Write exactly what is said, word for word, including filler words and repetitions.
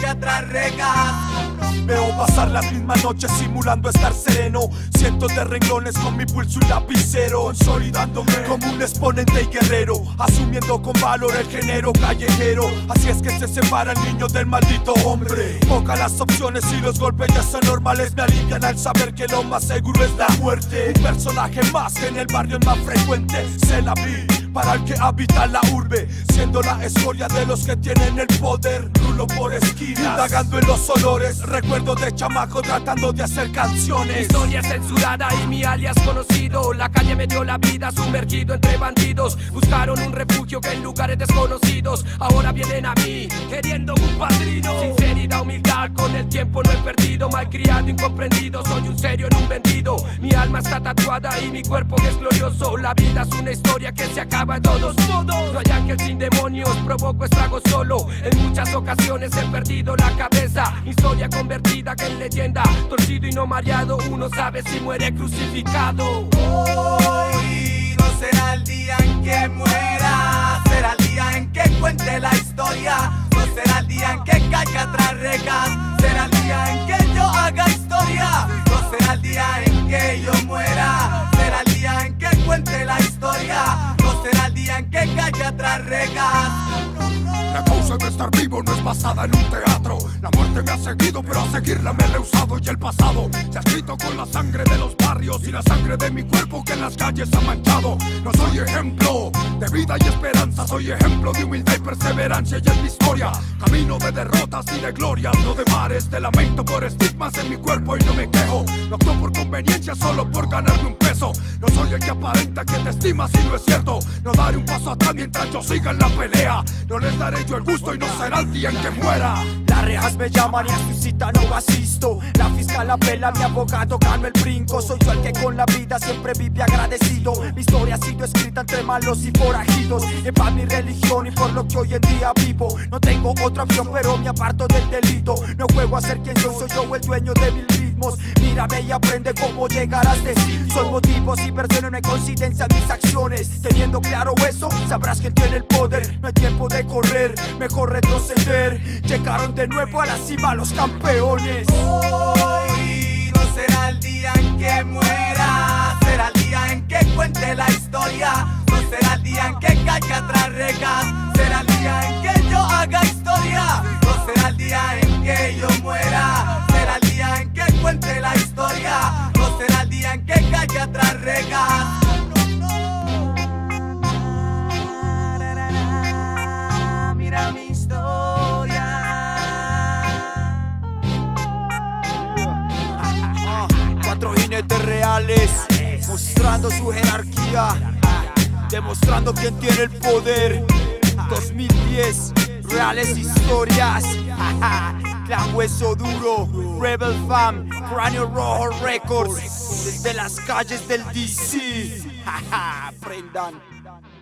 atrás regas. Veo pasar las mismas noches simulando estar sereno. Cientos de renglones con mi pulso y lapicero, consolidándome como un exponente y guerrero, asumiendo con valor el género callejero. Así es que se separa el niño del maldito hombre. Pocas las opciones y los golpes ya son normales. Me alivian al saber que lo más seguro es la muerte. Un personaje más que en el barrio es más frecuente. Se la vi para el que habita la urbe, siendo la escoria de los que tienen el poder. Rulo por esquinas, indagando en los olores. Recuerdo de chamaco tratando de hacer canciones. Historia censurada y mi alias conocido. La calle me dio la vida sumergido entre bandidos. Buscaron un refugio que en lugares desconocidos. Ahora vienen a mí queriendo un padrino. Sinceridad, humildad, con el tiempo no he perdido. Malcriado, incomprendido, soy un serio en un vendido. Mi alma está tatuada y mi cuerpo que es glorioso. La vida es una historia que se acaba de todos modos. No hay ángel sin demonios, provoco estragos solo. En muchas ocasiones he perdido la cabeza. Historia convertida que en leyenda. Torcido y no mareado, uno sabe si muere crucificado. Hoy no será el día en que muera, será el día en que cuente la historia. No será el día en que caiga atrás regas, será el día en que yo haga historia. No será el día en que yo muera, será el día en que cuente la historia. No será el día en que caiga atrás regas. La causa de estar vivo no es basada en un teatro. La muerte me ha seguido, pero a seguirla me he rehusado. Y el pasado se ha escrito con la sangre de los barrios y la sangre de mi cuerpo que en las calles ha manchado. No soy ejemplo de vida y esperanza, soy ejemplo de humildad y perseverancia. Y es mi historia, camino de derrotas y de glorias, no de mares, de lamento por estigmas en mi cuerpo y no me quejo. No actúo por conveniencia, solo por ganarme un peso. No soy el que aparenta que te estima si no es cierto. No daré un paso atrás mientras yo siga en la pelea. No les daré yo el gusto y no será el día en que muera. Las rejas me llaman y a su cita no asisto. La fiscal apela, mi abogado gano el brinco. Soy yo el que con la vida siempre vive agradecido. Mi historia ha sido escrita entre malos y forajidos. En paz mi religión y por lo que hoy en día vivo. No tengo otra opción pero me aparto del delito. No juego a ser quien soy, soy yo el dueño de mis ritmos. Mírame y aprende cómo llegar a este sitio. Son motivos y versiones, no hay coincidencia en mis acciones. Teniendo claro eso, sabrás quién tiene el poder. No hay tiempo de correr, mejor retroceder. Llegaron de nuevo a la cima los campeones. Hoy no será el día en que muera, será el día en que cuente la historia. No será el día en que caiga atrás regas, será el día en que yo haga historia. No será el día en que yo muera, será el día en que cuente la historia. No será el día en que caiga atrás regas. Mira mi historia. Cuatro jinetes reales, mostrando su jerarquía, demostrando quién tiene el poder. dos mil diez, reales historias. Clan Hueso Duro, Rebel Fam, Cráneo Rojo Records. Desde las calles del D C. Aprendan.